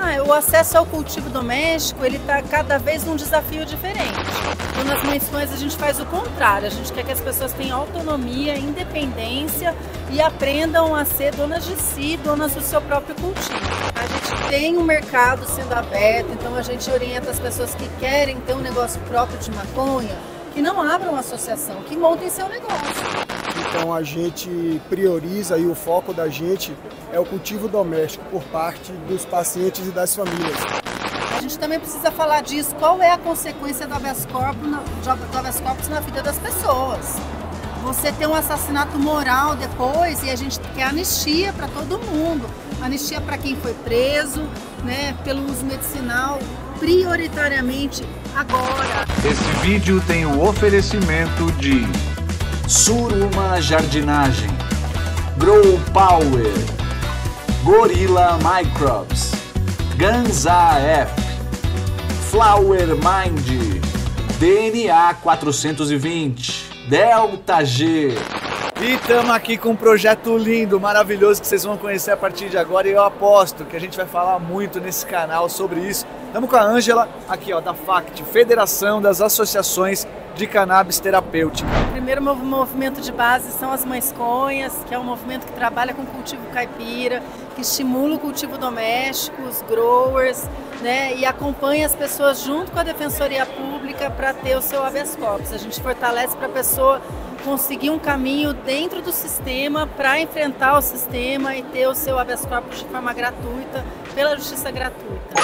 O acesso ao cultivo doméstico, ele está cada vez num desafio diferente. Então, nas Mães a gente faz o contrário, a gente quer que as pessoas tenham autonomia, independência e aprendam a ser donas de si, donas do seu próprio cultivo. A gente tem um mercado sendo aberto, então a gente orienta as pessoas que querem ter um negócio próprio de maconha, que não abram uma associação, que montem seu negócio. Então a gente prioriza e o foco da gente é o cultivo doméstico por parte dos pacientes e das famílias. A gente também precisa falar disso, qual é a consequência do habeas corpus na vida das pessoas. Você tem um assassinato moral depois e a gente quer anistia para todo mundo. Anistia para quem foi preso, né, pelo uso medicinal, prioritariamente agora. Esse vídeo tem o oferecimento de Suruma Jardinagem, Grow Power, Gorilla Microbes, Ganza F, Flower Mind, DNA 420, Delta G. E estamos aqui com um projeto lindo, maravilhoso, que vocês vão conhecer a partir de agora, e eu aposto que a gente vai falar muito nesse canal sobre isso. Estamos com a Ângela, aqui ó, da FACT, Federação das Associações de Cannabis Terapêutica. O primeiro movimento de base são as Mãesconhas, que é um movimento que trabalha com cultivo caipira, que estimula o cultivo doméstico, os growers, né, e acompanha as pessoas junto com a Defensoria Pública para ter o seu habeas corpus. A gente fortalece para a pessoa conseguir um caminho dentro do sistema para enfrentar o sistema e ter o seu habeas corpus de forma gratuita, pela justiça gratuita.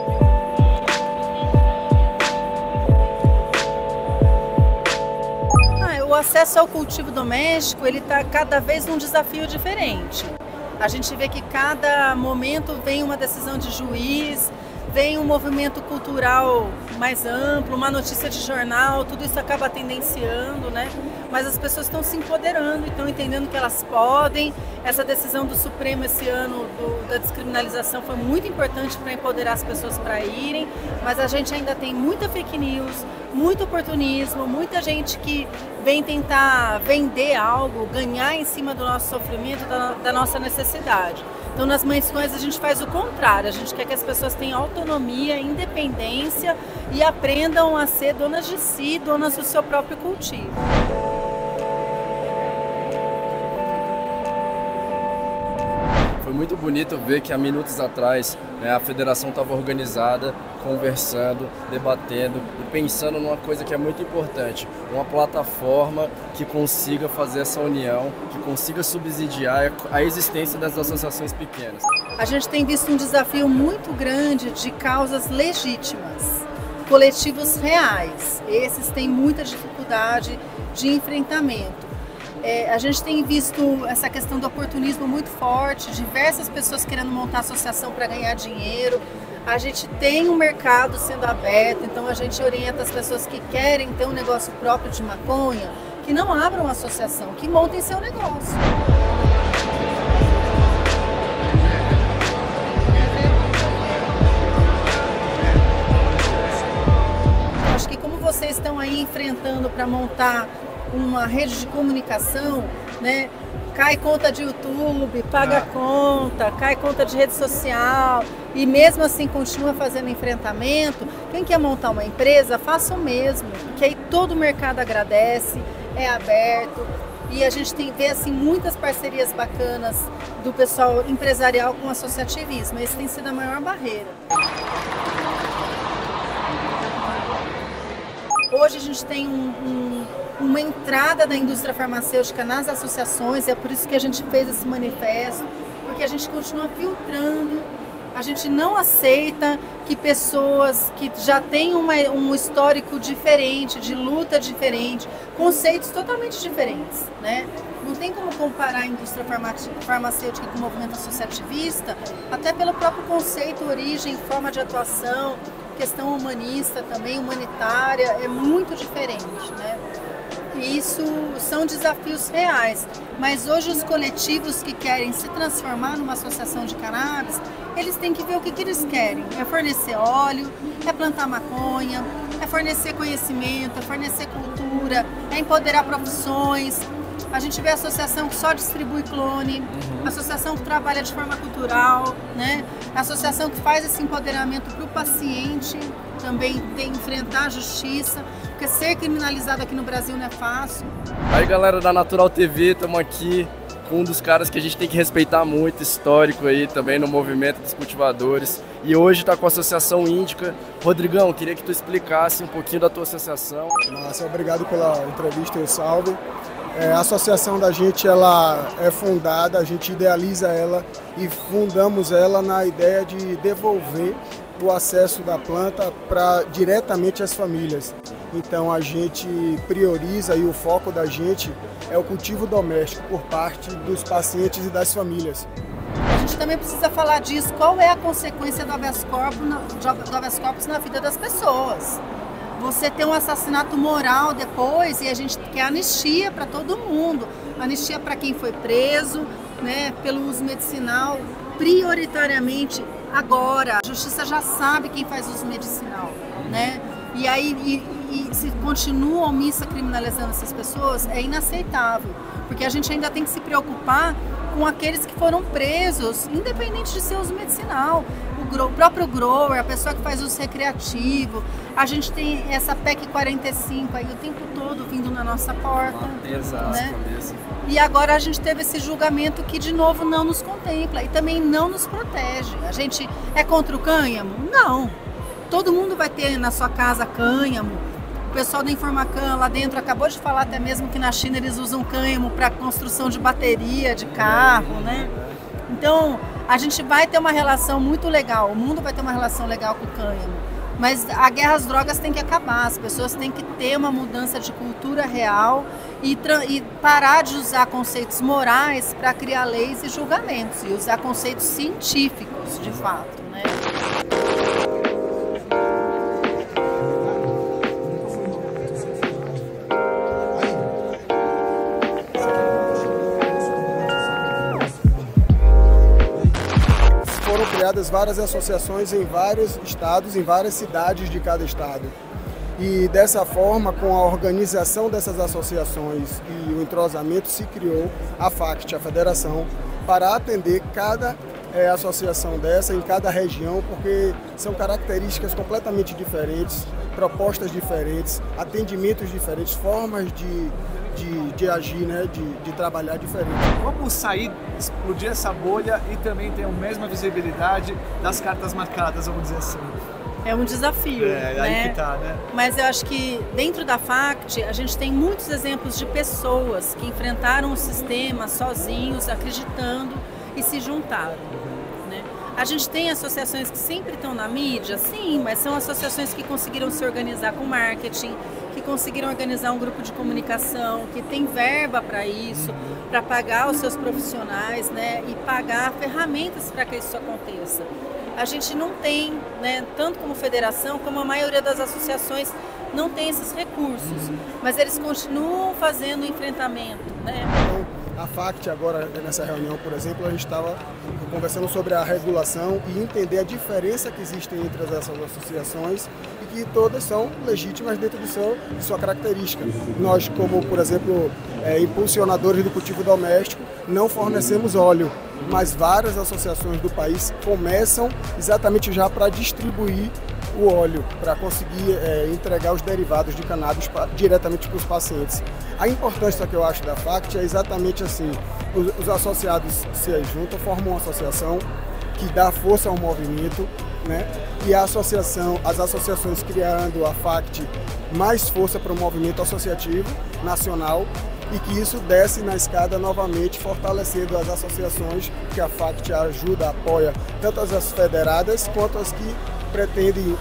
O acesso ao cultivo doméstico, ele está cada vez num desafio diferente. A gente vê que cada momento vem uma decisão de juiz, vem um movimento cultural mais amplo, uma notícia de jornal, tudo isso acaba tendenciando, né? Mas as pessoas estão se empoderando, estão entendendo que elas podem. Essa decisão do Supremo esse ano da descriminalização foi muito importante para empoderar as pessoas para irem, mas a gente ainda tem muita fake news, muito oportunismo, muita gente que vem tentar vender algo, ganhar em cima do nosso sofrimento, da nossa necessidade. Então, nas Mãesconhas a gente faz o contrário, a gente quer que as pessoas tenham autonomia, independência e aprendam a ser donas de si, donas do seu próprio cultivo. Foi muito bonito ver que há minutos atrás, né, a federação estava organizada, conversando, debatendo e pensando numa coisa que é muito importante, uma plataforma que consiga fazer essa união, que consiga subsidiar a existência das associações pequenas. A gente tem visto um desafio muito grande de causas legítimas, coletivos reais. Esses têm muita dificuldade de enfrentamento. A gente tem visto essa questão do oportunismo muito forte, diversas pessoas querendo montar associação para ganhar dinheiro. A gente tem um mercado sendo aberto, então a gente orienta as pessoas que querem ter um negócio próprio de maconha, que não abram uma associação, que montem seu negócio. Acho que como vocês estão aí enfrentando para montar uma rede de comunicação, né? Cai conta de YouTube, paga conta, cai conta de rede social e mesmo assim continua fazendo enfrentamento. Quem quer montar uma empresa, faça o mesmo, que aí todo o mercado agradece, é aberto e a gente vê assim, muitas parcerias bacanas do pessoal empresarial com o associativismo. Esse tem sido a maior barreira. Hoje a gente tem uma entrada da indústria farmacêutica nas associações, é por isso que a gente fez esse manifesto, porque a gente continua filtrando, a gente não aceita que pessoas que já têm um histórico diferente, de luta diferente, conceitos totalmente diferentes, né? Não tem como comparar a indústria farmacêutica com o movimento associativista, até pelo próprio conceito, origem, forma de atuação, questão humanista também, humanitária, é muito diferente, né? E isso são desafios reais, mas hoje os coletivos que querem se transformar numa associação de cannabis, eles têm que ver o que eles querem, é fornecer óleo, é plantar maconha, é fornecer conhecimento, é fornecer cultura, é empoderar profissões, A gente vê a associação que só distribui clone, a associação que trabalha de forma cultural, né? A associação que faz esse empoderamento para o paciente também tem que enfrentar a justiça, porque ser criminalizado aqui no Brasil não é fácil. Aí galera da Natural TV, estamos aqui com um dos caras que a gente tem que respeitar muito, histórico aí também no movimento dos cultivadores. E hoje está com a Associação Índica. Rodrigão, queria que tu explicasse um pouquinho da tua associação. Nossa, obrigado pela entrevista e o salve. A associação da gente ela é fundada, a gente idealiza ela e fundamos ela na ideia de devolver o acesso da planta diretamente às famílias. Então a gente prioriza e o foco da gente é o cultivo doméstico por parte dos pacientes e das famílias. A gente também precisa falar disso, qual é a consequência do habeas corpus na vida das pessoas. Você tem um assassinato moral depois e a gente quer anistia para todo mundo. Anistia para quem foi preso, né, pelo uso medicinal, prioritariamente agora. A justiça já sabe quem faz uso medicinal, né? E aí, se continua omissa criminalizando essas pessoas, é inaceitável. Porque a gente ainda tem que se preocupar com aqueles que foram presos, independente de seu uso medicinal. O próprio grower, a pessoa que faz uso recreativo. A gente tem essa PEC 45 aí o tempo todo vindo na nossa porta. Exato, né? E agora a gente teve esse julgamento que de novo não nos contempla e também não nos protege. A gente é contra o cânhamo? Não. Todo mundo vai ter na sua casa cânhamo. O pessoal da Informacan lá dentro acabou de falar até mesmo que na China eles usam cânhamo para construção de bateria de carro, né? Então, a gente vai ter uma relação muito legal, o mundo vai ter uma relação legal com o cânhamo. Mas a guerra às drogas tem que acabar, as pessoas têm que ter uma mudança de cultura real e parar de usar conceitos morais para criar leis e julgamentos, e usar conceitos científicos, de fato, né? Foram criadas várias associações em vários estados, em várias cidades de cada estado. E dessa forma, com a organização dessas associações e o entrosamento, se criou a FACT, a Federação, para atender cada associação dessa em cada região, porque são características completamente diferentes, propostas diferentes, atendimentos diferentes, formas de agir, né, de trabalhar diferente. Como sair, explodir essa bolha e também ter a mesma visibilidade das cartas marcadas, vamos dizer assim? É um desafio, né? Aí que tá, né? Mas eu acho que dentro da FACT a gente tem muitos exemplos de pessoas que enfrentaram o sistema sozinhos, acreditando e se juntaram. Né? A gente tem associações que sempre estão na mídia, sim, mas são associações que conseguiram se organizar com marketing, que conseguiram organizar um grupo de comunicação, que tem verba para isso, para pagar os seus profissionais, né, e pagar ferramentas para que isso aconteça. A gente não tem, né, tanto como federação, como a maioria das associações não tem esses recursos, mas eles continuam fazendo o enfrentamento, né? Então, a FACT agora, nessa reunião, por exemplo, a gente estava conversando sobre a regulação e entender a diferença que existe entre essas associações e que todas são legítimas dentro de sua característica. Nós, como, por exemplo, impulsionadores do cultivo doméstico, não fornecemos óleo, mas várias associações do país começam exatamente já para distribuir o óleo, para conseguir entregar os derivados de cannabis diretamente para os pacientes. A importância que eu acho da FACT é exatamente assim, os associados se juntam, formam uma associação que dá força ao movimento, né? E as associações criando a FACT mais força para o movimento associativo nacional e que isso desce na escada novamente, fortalecendo as associações que a FACT ajuda, apoia, tanto as federadas quanto as que pretendem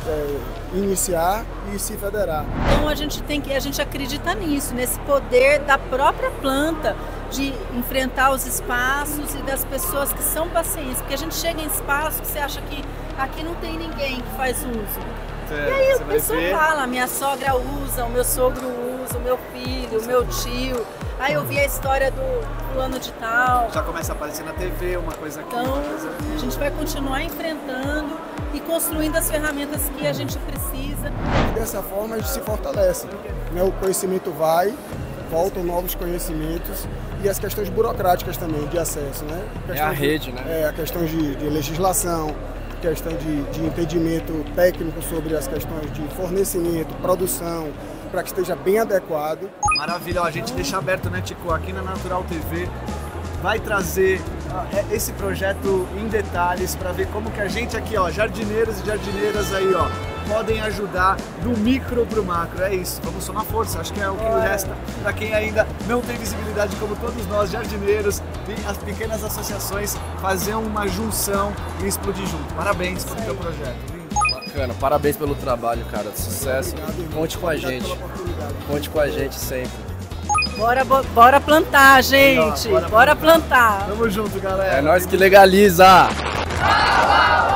iniciar e se federar. Então a gente acredita nisso, nesse poder da própria planta de enfrentar os espaços e das pessoas que são pacientes, porque a gente chega em espaços que você acha que aqui não tem ninguém que faz uso. E aí a pessoa fala, minha sogra usa, o meu sogro usa, o meu filho, o meu tio. Aí eu vi a história do fulano de tal. Já começa a aparecer na TV, uma coisa aqui. Então a gente vai continuar enfrentando e construindo as ferramentas que a gente precisa. E dessa forma a gente se fortalece, né? O conhecimento vai voltam novos conhecimentos e as questões burocráticas também de acesso, né? É a rede, né? A questão de legislação, questão de entendimento técnico sobre as questões de fornecimento, produção, para que esteja bem adequado. Maravilha, ó, a gente deixa aberto, né, Tico, aqui na Natural TV, vai trazer esse projeto em detalhes para ver como que a gente aqui, ó, jardineiros e jardineiras aí, ó, podem ajudar do micro pro macro. É isso, vamos somar força, acho que é o que resta para quem ainda não tem visibilidade como todos nós, jardineiros e as pequenas associações, fazer uma junção e explodir junto. Parabéns pelo teu projeto. Bacana, parabéns pelo trabalho, cara, sucesso. Obrigado, Conte com a gente, conte com a gente sempre. Bora plantar, gente! Bora plantar! Tamo junto, galera! É nós que legaliza!